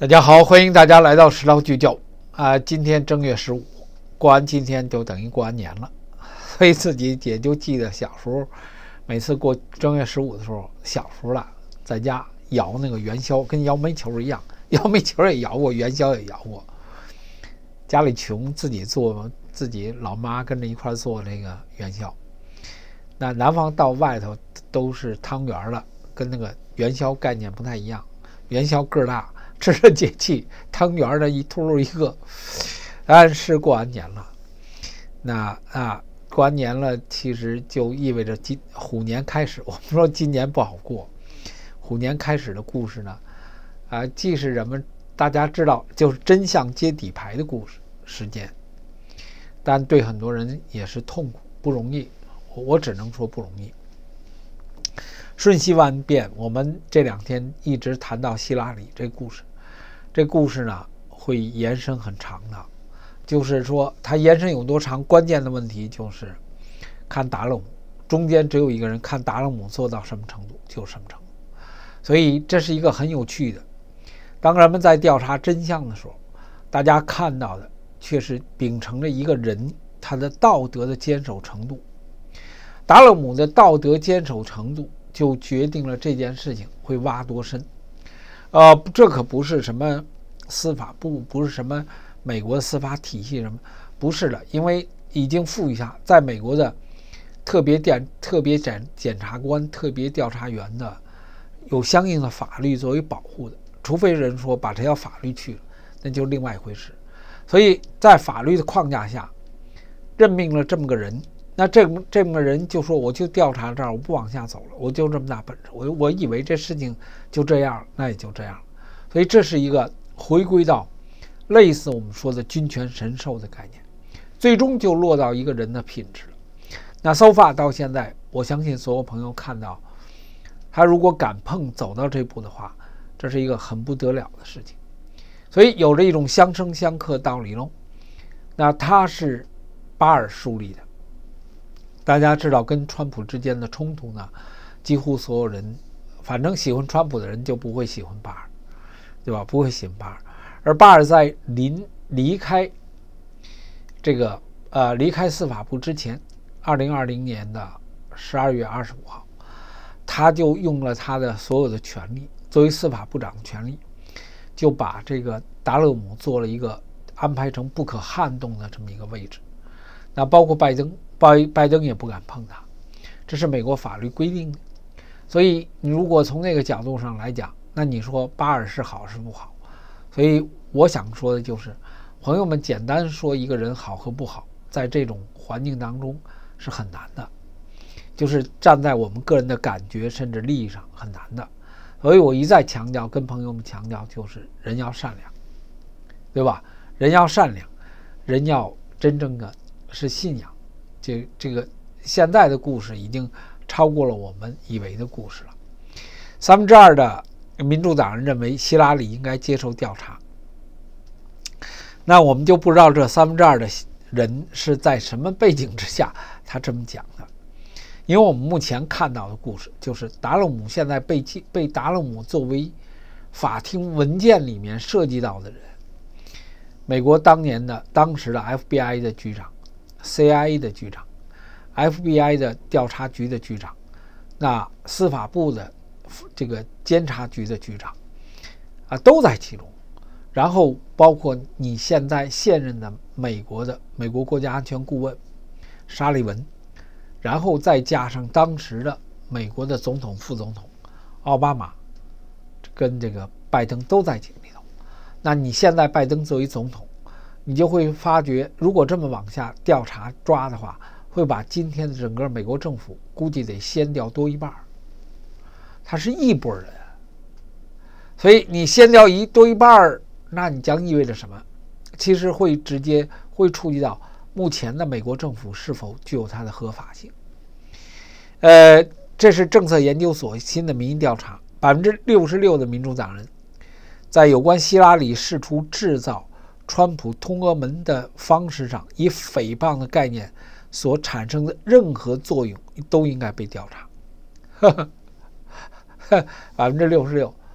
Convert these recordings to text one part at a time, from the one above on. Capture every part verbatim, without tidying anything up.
大家好，欢迎大家来到石头聚焦啊！今天正月十五，过完今天就等于过完年了，所以自己也就记得小时候，每次过正月十五的时候，小时候了，在家摇那个元宵，跟摇煤球一样，摇煤球也摇过，元宵也摇过。家里穷，自己做，自己老妈跟着一块做那个元宵。那南方到外头都是汤圆了，跟那个元宵概念不太一样，元宵个大。吃着解气，汤圆的一秃噜一个，但是过完年了，那啊，过完年了，其实就意味着今虎年开始。我们说今年不好过，虎年开始的故事呢，啊，既是人们大家知道就是真相揭底牌的故事时间，但对很多人也是痛苦不容易，我只能说不容易。瞬息万变，我们这两天一直谈到希拉里这故事。这故事呢会延伸很长的，就是说它延伸有多长，关键的问题就是看达勒姆，中间只有一个人，看达勒姆做到什么程度就什么程度。所以这是一个很有趣的，当人们在调查真相的时候，大家看到的却是秉承着一个人他的道德的坚守程度。达勒姆的道德坚守程度就决定了这件事情会挖多深。呃，这可不是什么司法部，不是什么美国的司法体系什么，不是的，因为已经赋予下在美国的特别检特别检检察官、特别调查员的有相应的法律作为保护的，除非人说把这条法律去了，那就另外一回事。所以在法律的框架下，任命了这么个人。那这么这么个人就说，我就调查这儿，我不往下走了，我就这么大本事，我我以为这事情就这样，那也就这样。所以这是一个回归到类似我们说的君权神授的概念，最终就落到一个人的品质了。那 so far 到现在，我相信所有朋友看到，他如果敢碰走到这步的话，这是一个很不得了的事情。所以有着一种相生相克道理喽。那他是巴尔树立的。大家知道跟川普之间的冲突呢，几乎所有人，反正喜欢川普的人就不会喜欢巴尔，对吧？不会喜欢巴尔。而巴尔在临离开这个呃离开司法部之前，二零二零年的十二月二十五号，他就用了他的所有的权利，作为司法部长的权利，就把这个达勒姆做了一个安排成不可撼动的这么一个位置。那包括拜登。拜拜登也不敢碰他，这是美国法律规定的。所以你如果从那个角度上来讲，那你说巴尔是好是不好？所以我想说的就是，朋友们简单说一个人好和不好，在这种环境当中是很难的，就是站在我们个人的感觉甚至利益上很难的。所以我一再强调，跟朋友们强调，就是人要善良，对吧？人要善良，人要真正的是信仰。这这个现在的故事已经超过了我们以为的故事了。三分之二的民主党人认为希拉里应该接受调查，那我们就不知道这三分之二的人是在什么背景之下他这么讲的。因为我们目前看到的故事就是达勒姆现在被被达勒姆作为法庭文件里面涉及到的人，美国当年的当时的 F B I 的局长。C I A 的局长 ，F B I 的调查局的局长，那司法部的这个监察局的局长，啊，都在其中。然后包括你现在现任的美国的美国国家安全顾问沙利文，然后再加上当时的美国的总统、副总统奥巴马，跟这个拜登都在这里头。那你现在拜登作为总统。你就会发觉，如果这么往下调查抓的话，会把今天的整个美国政府估计得掀掉多一半。他是一拨人，所以你掀掉一多一半，那你将意味着什么？其实会直接会触及到目前的美国政府是否具有它的合法性。呃，这是政策研究所新的民意调查，百分之六十六的民主党人在有关希拉里试图制造川普通俄门的方式上，以诽谤的概念所产生的任何作用都应该被调查。百分之六十六，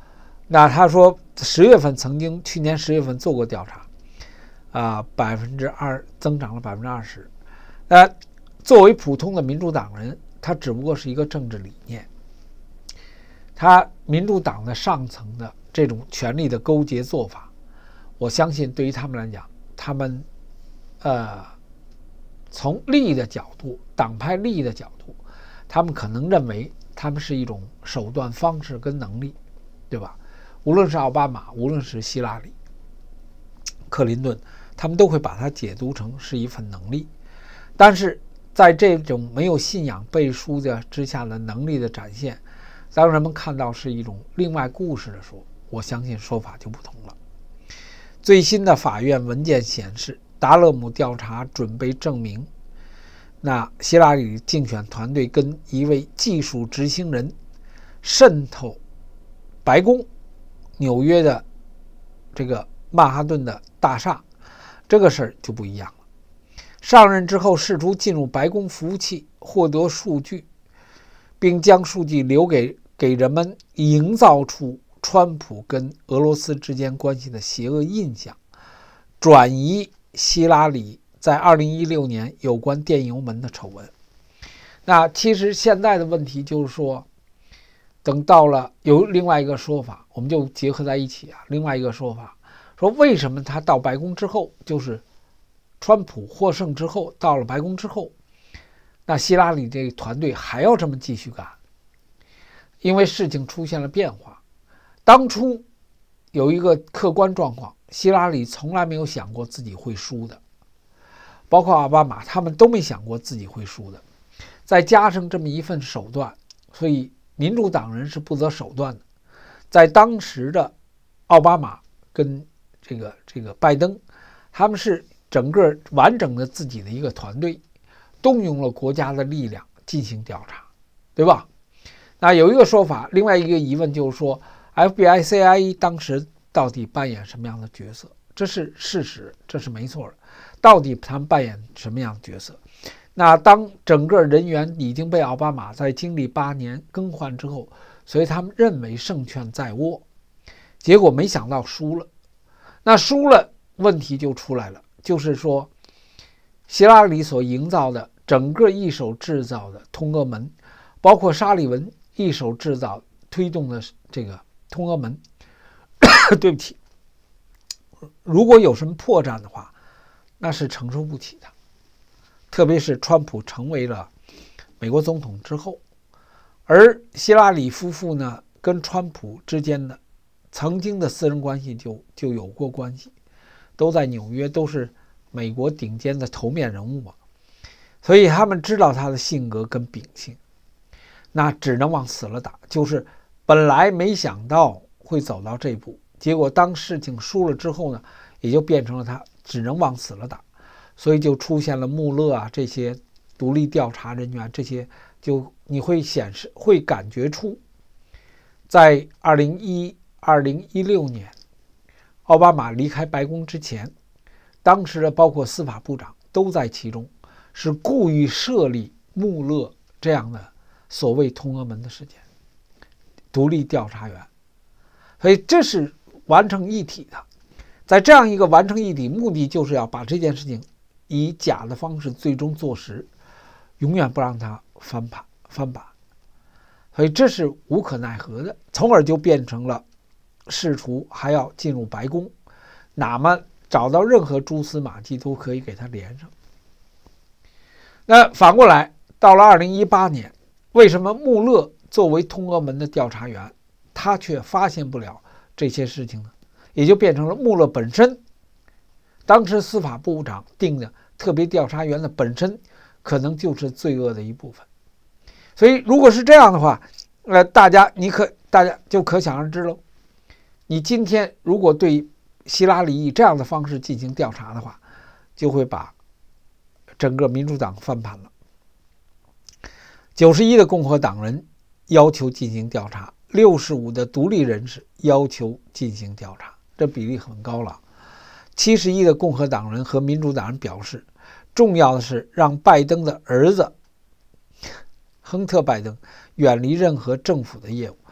那他说十月份曾经去年十月份做过调查，啊，百分之二增长了百分之二十。那作为普通的民主党人，他只不过是一个政治理念。他民主党的上层的这种权力的勾结做法，我相信对于他们来讲，他们呃从利益的角度，党派利益的角度，他们可能认为他们是一种手段方式跟能力，对吧？无论是奥巴马，无论是希拉里、克林顿，他们都会把它解读成是一份能力。但是在这种没有信仰背书的之下的能力的展现，当人们看到是一种另外故事的时候，我相信说法就不同了。最新的法院文件显示，达勒姆调查准备证明，那希拉里竞选团队跟一位技术执行人渗透白宫、纽约的这个曼哈顿的大厦，这个事儿就不一样了。上任之后试图进入白宫服务器，获得数据，并将数据留给给人们营造出川普跟俄罗斯之间关系的邪恶印象，转移希拉里在二零一六年有关电邮门的丑闻。那其实现在的问题就是说，等到了有另外一个说法，我们就结合在一起啊。另外一个说法说，为什么他到白宫之后，就是川普获胜之后，到了白宫之后，那希拉里这个团队还要这么继续干？因为事情出现了变化。当初有一个客观状况，希拉里从来没有想过自己会输的，包括奥巴马，他们都没想过自己会输的。再加上这么一份手段，所以民主党人是不择手段的。在当时的奥巴马跟这个这个拜登，他们是整个完整的自己的一个团队，动用了国家的力量进行调查，对吧？那有一个说法，另外一个疑问就是说 F B I、C I A 当时到底扮演什么样的角色？这是事实，这是没错的。到底他们扮演什么样的角色？那当整个人员已经被奥巴马在经历八年更换之后，所以他们认为胜券在握，结果没想到输了。那输了，问题就出来了，就是说希拉里所营造的整个一手制造的通俄门，包括沙利文一手制造推动的这个通俄门对不起，如果有什么破绽的话，那是承受不起的。特别是川普成为了美国总统之后，而希拉里夫妇呢跟川普之间的曾经的私人关系就就有过关系，都在纽约，都是美国顶尖的头面人物嘛，所以他们知道他的性格跟秉性，那只能往死了打。就是本来没想到会走到这一步，结果当事情输了之后呢，也就变成了他只能往死了打，所以就出现了穆勒啊这些独立调查人员，这些就你会显示会感觉出，在二零一六年奥巴马离开白宫之前，当时的包括司法部长都在其中，是故意设立穆勒这样的所谓通俄门的事件，独立调查员，所以这是完成一体的。在这样一个完成一体，目的就是要把这件事情以假的方式最终坐实，永远不让它翻盘翻版，所以这是无可奈何的，从而就变成了试图还要进入白宫，哪么找到任何蛛丝马迹都可以给它连上。那反过来，到了二零一八年，为什么穆勒作为通俄门的调查员，他却发现不了这些事情呢？也就变成了穆勒本身，当时司法部长定的特别调查员的本身可能就是罪恶的一部分。所以如果是这样的话，呃，大家你可大家就可想而知喽。你今天如果对希拉里以这样的方式进行调查的话，就会把整个民主党翻盘了。九十一的共和党人要求进行调查，六十五的独立人士要求进行调查，这比例很高了。七十一的共和党人和民主党人表示，重要的是让拜登的儿子亨特·拜登远离任何政府的业务，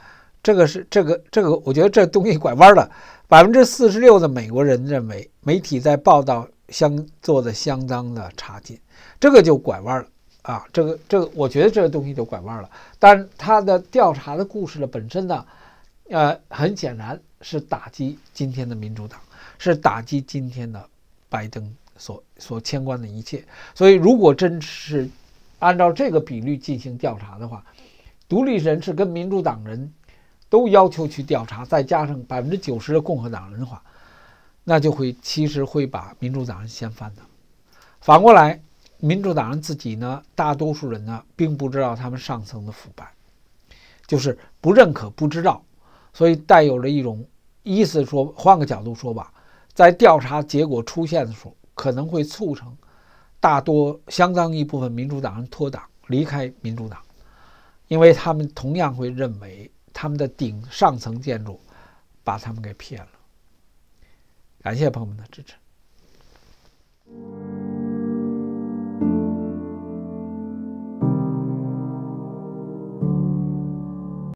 这个是这个这个，我觉得这东西拐弯了。百分之四十六的美国人认为媒体在报道相做的相当的差劲，这个就拐弯了啊！这个这个，我觉得这个东西就拐弯了。但是他的调查的故事的本身呢，呃，很显然是打击今天的民主党，是打击今天的拜登所所牵关的一切。所以，如果真是按照这个比率进行调查的话，独立人士跟民主党人都要求去调查，再加上百分之九十的共和党人的话，那就会其实会把民主党人掀翻的。反过来，民主党人自己呢，大多数人呢，并不知道他们上层的腐败，就是不认可、不知道，所以带有了一种意思说，换个角度说吧，在调查结果出现的时候，可能会促成大多相当一部分民主党人脱党离开民主党，因为他们同样会认为他们的顶上层建筑把他们给骗了。感谢朋友们的支持。